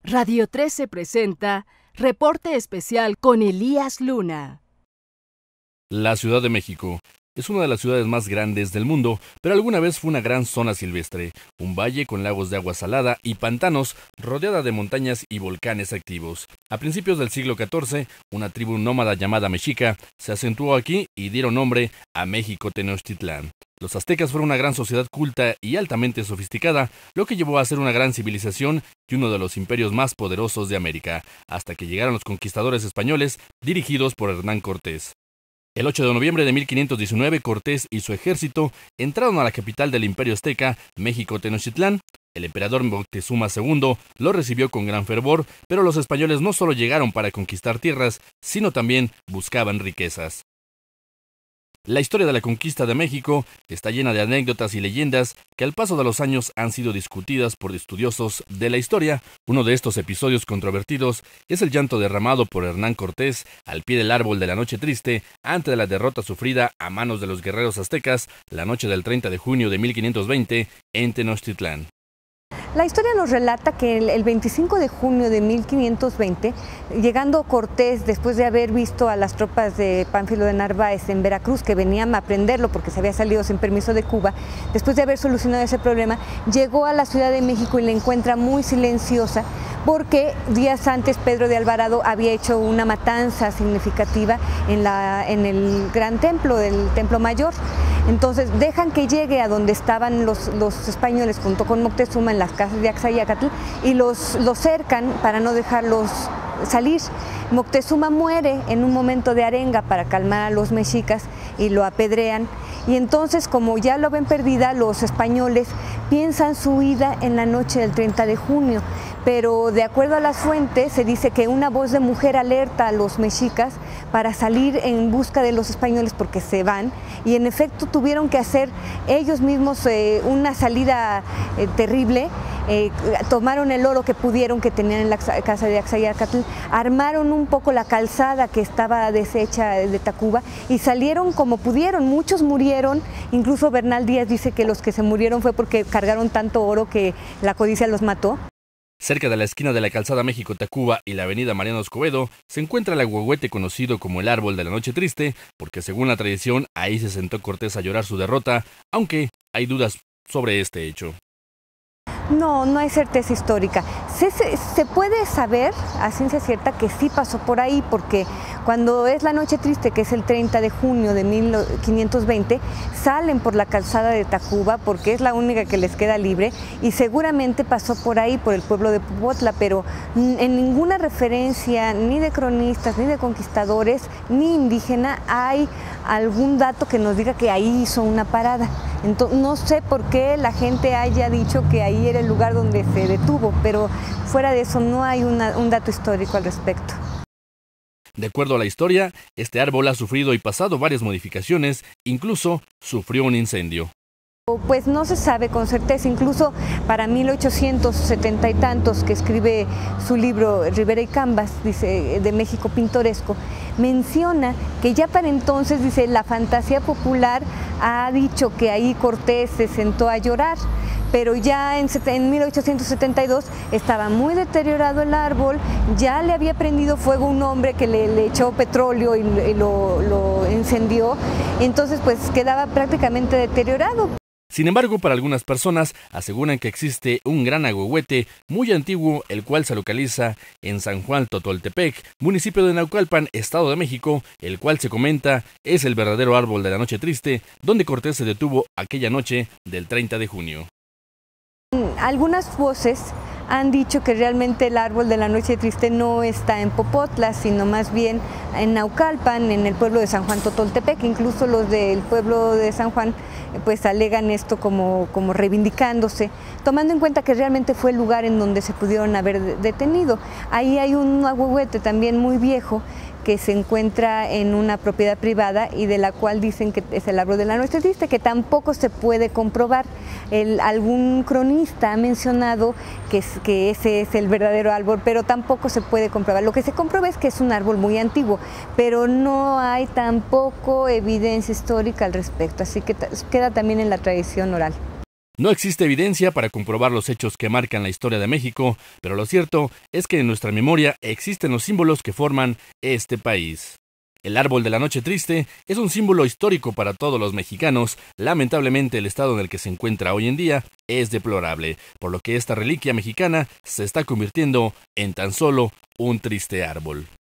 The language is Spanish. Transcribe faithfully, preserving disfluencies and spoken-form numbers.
Radio trece presenta Reporte Especial con Elías Luna. La Ciudad de México es una de las ciudades más grandes del mundo, pero alguna vez fue una gran zona silvestre, un valle con lagos de agua salada y pantanos rodeada de montañas y volcanes activos. A principios del siglo catorce, una tribu nómada llamada Mexica se acentuó aquí y dieron nombre a México Tenochtitlán. Los aztecas fueron una gran sociedad culta y altamente sofisticada, lo que llevó a ser una gran civilización y uno de los imperios más poderosos de América, hasta que llegaron los conquistadores españoles dirigidos por Hernán Cortés. El ocho de noviembre de mil quinientos diecinueve, Cortés y su ejército entraron a la capital del imperio azteca, México Tenochtitlán. El emperador Moctezuma segundo lo recibió con gran fervor, pero los españoles no solo llegaron para conquistar tierras, sino también buscaban riquezas. La historia de la conquista de México está llena de anécdotas y leyendas que al paso de los años han sido discutidas por estudiosos de la historia. Uno de estos episodios controvertidos es el llanto derramado por Hernán Cortés al pie del árbol de la Noche Triste ante la derrota sufrida a manos de los guerreros aztecas la noche del treinta de junio de mil quinientos veinte en Tenochtitlán. La historia nos relata que el veinticinco de junio de mil quinientos veinte, llegando Cortés después de haber visto a las tropas de Pánfilo de Narváez en Veracruz, que venían a prenderlo porque se había salido sin permiso de Cuba, después de haber solucionado ese problema, llegó a la Ciudad de México y la encuentra muy silenciosa, porque días antes Pedro de Alvarado había hecho una matanza significativa en, la, en el gran templo, del Templo Mayor. Entonces dejan que llegue a donde estaban los, los españoles junto con Moctezuma en las casas de Axayácatl y los, los cercan para no dejarlos salir. Moctezuma muere en un momento de arenga para calmar a los mexicas y lo apedrean. Y entonces, como ya lo ven perdida, los españoles piensan su huida en la noche del treinta de junio. Pero de acuerdo a las fuentes, se dice que una voz de mujer alerta a los mexicas para salir en busca de los españoles porque se van. Y en efecto tuvieron que hacer ellos mismos eh, una salida eh, terrible. Eh, tomaron el oro que pudieron, que tenían en la casa de Axayácatl, armaron un poco la calzada que estaba deshecha de Tacuba y salieron como pudieron. Muchos murieron, incluso Bernal Díaz dice que los que se murieron fue porque cargaron tanto oro que la codicia los mató. Cerca de la esquina de la calzada México-Tacuba y la avenida Mariano Escobedo se encuentra el ahuehuete conocido como el Árbol de la Noche Triste, porque según la tradición ahí se sentó Cortés a llorar su derrota, aunque hay dudas sobre este hecho. No, no hay certeza histórica. Se, se, se puede saber a ciencia cierta que sí pasó por ahí, porque cuando es la Noche Triste, que es el treinta de junio de mil quinientos veinte, salen por la calzada de Tacuba porque es la única que les queda libre y seguramente pasó por ahí, por el pueblo de Popotla, pero en ninguna referencia ni de cronistas, ni de conquistadores, ni indígena hay algún dato que nos diga que ahí hizo una parada. Entonces, no sé por qué la gente haya dicho que ahí era el lugar donde se detuvo, pero fuera de eso no hay una, un dato histórico al respecto. De acuerdo a la historia, este árbol ha sufrido y pasado varias modificaciones, incluso sufrió un incendio. Pues no se sabe con certeza, incluso para mil ochocientos setenta y tantos, que escribe su libro Rivera y Cambas, dice, de México pintoresco, menciona que ya para entonces, dice, la fantasía popular ha dicho que ahí Cortés se sentó a llorar, pero ya en, en mil ochocientos setenta y dos estaba muy deteriorado el árbol, ya le había prendido fuego un hombre que le, le echó petróleo y, y lo, lo incendió, entonces pues quedaba prácticamente deteriorado. Sin embargo, para algunas personas aseguran que existe un gran ahuehuete muy antiguo, el cual se localiza en San Juan Totoltepec, municipio de Naucalpan, Estado de México, el cual se comenta es el verdadero árbol de la Noche Triste, donde Cortés se detuvo aquella noche del treinta de junio. Algunas voces han dicho que realmente el árbol de la Noche Triste no está en Popotla, sino más bien en Naucalpan, en el pueblo de San Juan Totoltepec. Incluso los del pueblo de San Juan pues alegan esto como, como reivindicándose, tomando en cuenta que realmente fue el lugar en donde se pudieron haber detenido. Ahí hay un ahuehuete también muy viejo que se encuentra en una propiedad privada y de la cual dicen que es el árbol de la Noche Triste, que tampoco se puede comprobar. El, algún cronista ha mencionado que, es, que ese es el verdadero árbol, pero tampoco se puede comprobar. Lo que se comprueba es que es un árbol muy antiguo, pero no hay tampoco evidencia histórica al respecto, así que queda también en la tradición oral. No existe evidencia para comprobar los hechos que marcan la historia de México, pero lo cierto es que en nuestra memoria existen los símbolos que forman este país. El árbol de la noche triste es un símbolo histórico para todos los mexicanos. Lamentablemente, el estado en el que se encuentra hoy en día es deplorable, por lo que esta reliquia mexicana se está convirtiendo en tan solo un triste árbol.